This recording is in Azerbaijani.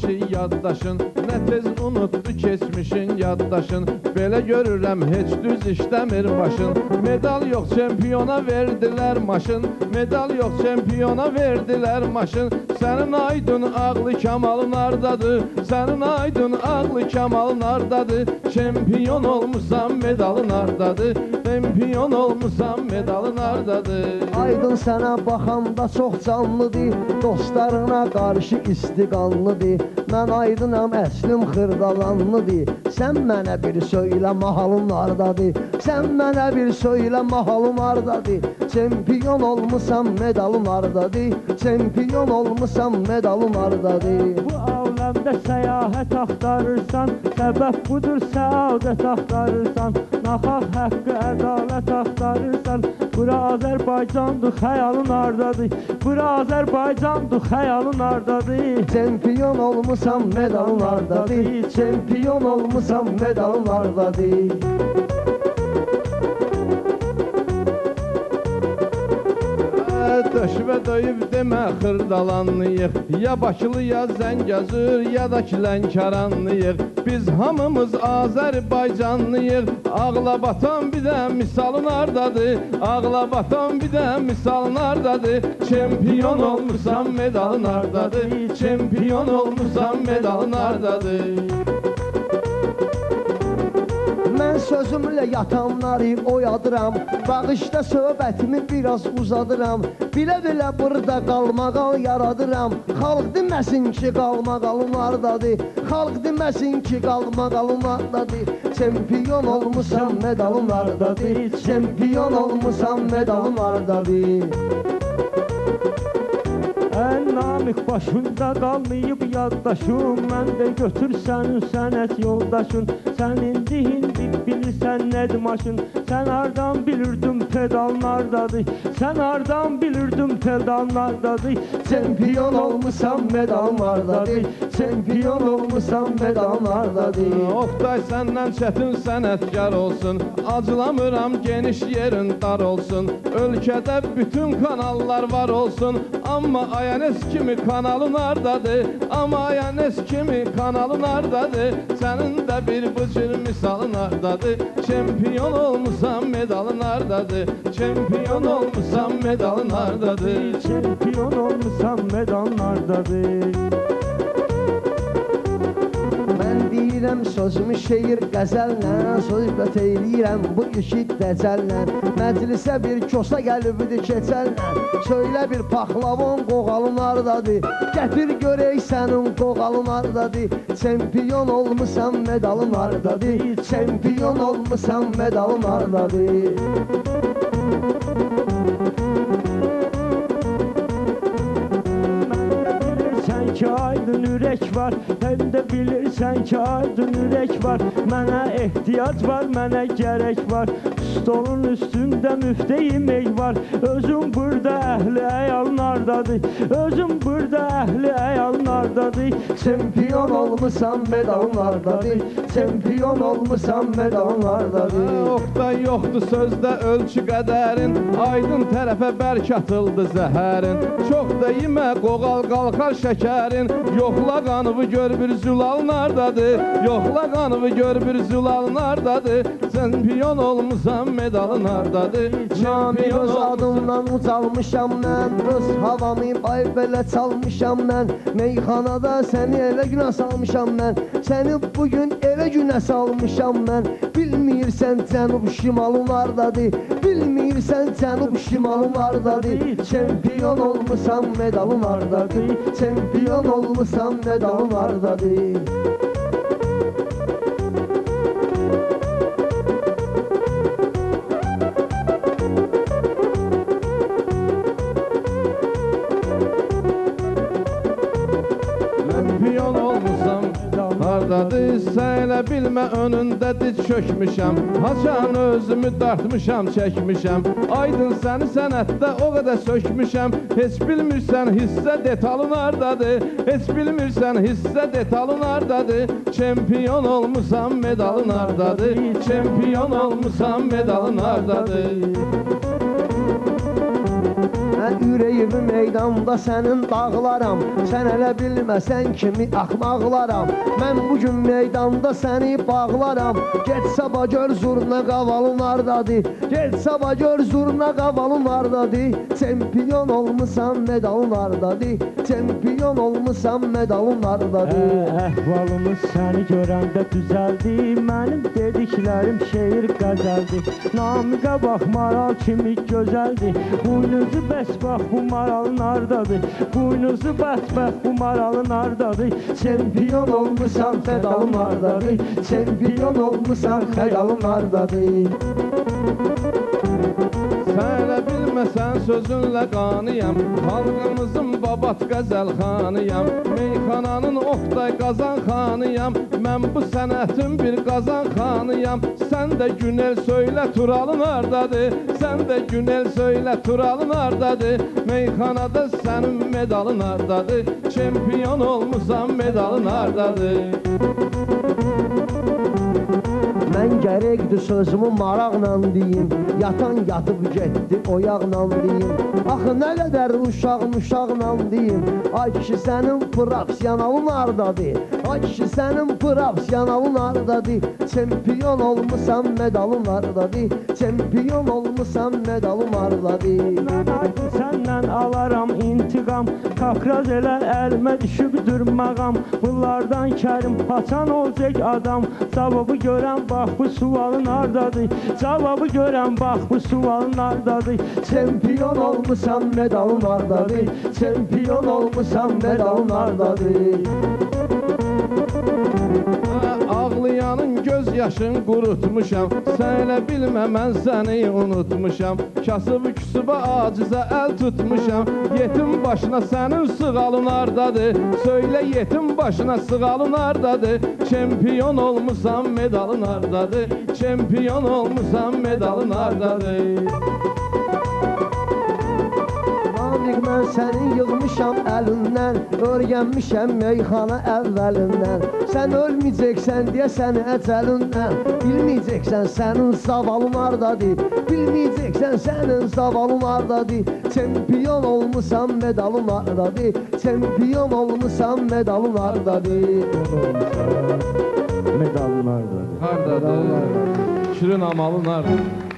ki yaddaşın, nə tez unutdu keçmişin yaddaşın. Belə görürəm heç düz işləmir başın. Medal yox çempiona verdilər maşın, medal yox çempiona verdilər maşın. Sənin aydın ağlı kamalın ardadır, sənin aydın ağlı kamalın ardadır. Çempion olmuşsan medalın ardadır, çempion olmuşsan medalın ardadır. Aydın sənə baxanda çox canlıdır, dostlarına qarşı istiqanlıdır. Mən aydınam, əslim xırdalanlıdır. Sən mənə bir söylə mahalın hardadır, sən mənə bir söylə mahalın hardadır. Çempion olmuşsan medalın hardadır, çempion olmuşsan medalın hardadır. Bu aləmdə səyahət axtarırsan, səbəb budur səadət axtarırsan. Naxaq haqqı, ədalət axtarırsan. Bura Azərbaycandır, xəyalın hardadır, bura Azərbaycandır, xəyalın hardadır. Çempion olmuşsan medalın hardadır, çempion olmuşsan medalın hardadır. Döşüvə döyüb demə xırdalanlıyıq, ya Bakılı ya Zəngəzur ya da ki Lənkəranlıyıq. Biz hamımız Azərbaycanlıyıq, ağla batan bir də misalın hardadır, ağla batan bir də misalın hardadır. Çempion olmuşsan medalın hardadır, çempion olmuşsan medalın hardadır. Mən sözümlə yatanları oyadıram, bağışda söhbətimi biraz uzadıram. Bilə-bilə burada qalmaqal yaradıram. Xalq deməsin ki qalmaqalın hardadır, xalq deməsin ki qalmaqalın hardadır. Çempion olmuşsan medalın hardadır, çempion olmuşsan medalın hardadır. Ən namik başında qalmayıb yaddaşım, mən də götür sənin sənət yoldaşın. Sən indi bilirsən nədir maşın, sən hardan bilirdin pedalın hardadır, sən hardan bilirdin pedalın hardadır. Çempion olmuşsan medalın hardadır, çempion olmuşsan medalın hardadır. Oqtay səndən çətin sənətkar olsun, acılamıram geniş yerin dar olsun. Ölkədə bütün kanallar var olsun, amma Ayanes kimi kanalın hardadır, amma Ayanes kimi kanalın hardadır. Sənin də bir bıcır misalın hardadır, çempion olmuşsan medalın hardadır, çempion olmuşsan medalın hardadır. Çempion olmuşsan medalın hardadır. Deyirəm sözümü şeir qəzəllə, söhbət eyləyirəm bu işi dəcəllə. Məclisə bir kosa gəlibdi keçəllə, söylə bir paxlavon qoğalın hardadır, gətir görək sənin qoğalın hardadır. Çempion olmuşsan medalın hardadır, çempion olmuşsan medalın hardadır. Ki aydın ürək var, həm də bilirsən ki aydın ürək var. Mənə ehtiyac var, mənə gərək var, stolun üstündə müftə yemək var. Özüm burada əhli əyalın hardadır, özüm burada əhli əyalın hardadır. Çempion olmuşsan medalın hardadır, çempion olmuşsan medalın hardadır. Oqtay yoxdur sözdə ölçü qədərin, aydın tərəfə bərk atıldı zəhərin. Çox da yemə qoğal qalxar şəkərin, yoxla qanıvı gör bir zülalın hardadır, yoxla qanıvı gör bir zülalın hardadır. Çempion olmuşsan medalın hardadır, çempion öz olmuşsan. adımdan ucalmışam mən, öz havamı ay belə çalmışam mən. Meyxanada səni elə günə salmışam mən, səni bugün elə günə salmışam mən. Bilmirsən cənub şimalın hardadır, bilmirsən cənub şimalın hardadır. Çempion olmuşsan medalın hardadır, çempion olmuşsan medalın hardadır. Çempion olmuşsam hardadır, sən elə bilmə önündə diz çökmüşəm. Haçan özümü dartmışam, çəkmişəm. Aydın səni sənətdə o qədər sökmüşəm. Heç bilmirsən hissə detalın hardadır, heç bilmirsən hissə detalın hardadır. Çempion olmuşam medalın hardadır, çempion olmuşam medalın hardadır. Mən ürəyimi meydanda sənin dağlaram. Sən elə bilməsən kimi axmaqlaram. Mən bugün meydanda səni bağlaram. Get sabah gör zurna qavalın hardadır. Get sabah gör zurna qavalın hardadır. Çempion olmusan medalın hardadır. Çempion olmusan medalın hardadır. Əhvalımız səni görəndə düzəldi. Mənim dediklərim şeir qəzəldir. Namiqə bax maral kimi gözəldir. Buynuzu bəs bax bu maralın hardadır. Buynuzu bəs bax bu maralın hardadır. Çempion olmusan medalın hardadır. Çempion olmusan medalın hardadır. Sən elə bilməsən sözünlə qanıyam. Xalqımızın babat qəzəlxanıyam. Meyxananın Oqtay qazanxanıyam. Mən bu sənətin bir qazanxanıyam. Sən də Günel söylə Turalın hardadır. Sən də Günel söylə Turalın hardadır. Meyxanada sənin medalın hardadır. Çempion olmusan medalın hardadır. Mən gərəkdir sözümü maraqla deyim. Yatan yatıb getdi oyaqla deyim. Axı nə qədər uşaqla deyim. Ay kişi sənin professionalın hardadır. Ay kişi sənin professionalın hardadır. Çempion olmusan medalın hardadır. Çempion olmusan medalın hardadır. Mən aydın səndən alaram intiqam. Kakraz elə əlimə düşüb durmağam. Bunlardan Kərim paçan olacaq adam. Cavabı görən bax bu sualın hardadır. Cavabı görən bax bu sualın hardadır. Çempion olmusan medalın hardadır. Çempion olmusan medalın hardadır. Ağlayanın göz yaşın qurutmuşam. Sən elə bilmə mən səni unutmuşam. Kasıb küsübə acizə əl tutmuşam. Yetim başına sənin sığalın hardadır. Söylə yetim başına sığalın hardadır. Çempion olmusan medalın hardadır. Çempion olmusan medalın hardadır. Mən səni yığmışam əlindən. Örgənmişəm meyxana əvvəlindən. Sən ölməyəcəksən deyə səni əcəlindən. Bilməyəcəksən sənin zavalın hardadır. Bilməyəcəksən sənin zavalın hardadır. Çempion olmusan medalın hardadır. Çempion olmusan medalın hardadır. Medalın hardadır. Hardadır? Şirin amalın hardadır?